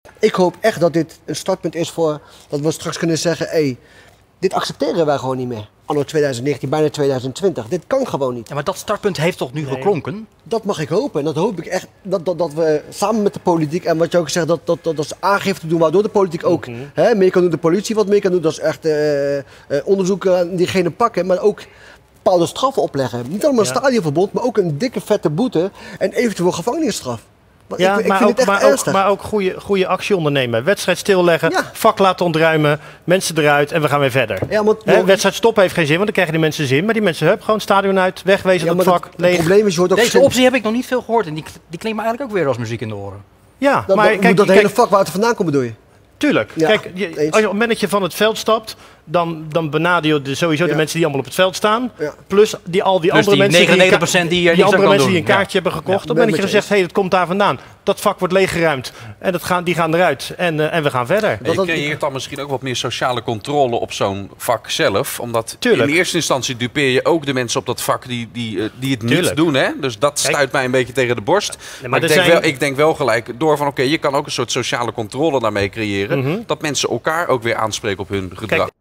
Ik hoop echt dat dit een startpunt is voor dat we straks kunnen zeggen, hey, dit accepteren wij gewoon niet meer. Anno 2019, bijna 2020. Dit kan gewoon niet. Ja, maar dat startpunt heeft toch nu geklonken? Dat mag ik hopen. En dat hoop ik echt. Dat we samen met de politiek en wat je ook zegt, dat ze aangifte doen waardoor de politiek ook meer kan doen. De politie wat meer kan doen. Dat is echt onderzoeken diegene pakken. Maar ook bepaalde straffen opleggen. Niet allemaal een stadionverbod, maar ook een dikke vette boete en eventueel gevangenisstraf. Maar ja, ik vind het echt ernstig. Maar ook goede actie ondernemen. Wedstrijd stilleggen, vak laten ontruimen, mensen eruit en we gaan weer verder. Ja, wedstrijd stoppen heeft geen zin, want dan krijgen die mensen zin. Maar die mensen, gewoon stadion uit, wegwezen op het vak, leeg. Het probleem is, je hoort ook deze optie heb ik nog niet veel gehoord en die klinkt me eigenlijk ook weer als muziek in de oren. Ja, maar kijk, dat hele vak waar het vandaan komt bedoel je? Tuurlijk. Ja, kijk, als je op het moment dat je van het veld stapt, dan benadeel je sowieso de mensen die allemaal op het veld staan. Ja. Plus al die andere mensen die een kaartje hebben gekocht. Op het moment dat je zegt, hey, dat komt daar vandaan. Dat vak wordt leeggeruimd. En die gaan eruit. En we gaan verder. Je creëert dan misschien ook wat meer sociale controle op zo'n vak zelf. Omdat in eerste instantie dupeer je ook de mensen op dat vak die het niet doen. Hè? Dus dat stuit mij een beetje tegen de borst. Maar ik denk wel gelijk door van je kan ook een soort sociale controle daarmee creëren. Dat mensen elkaar ook weer aanspreken op hun gedrag.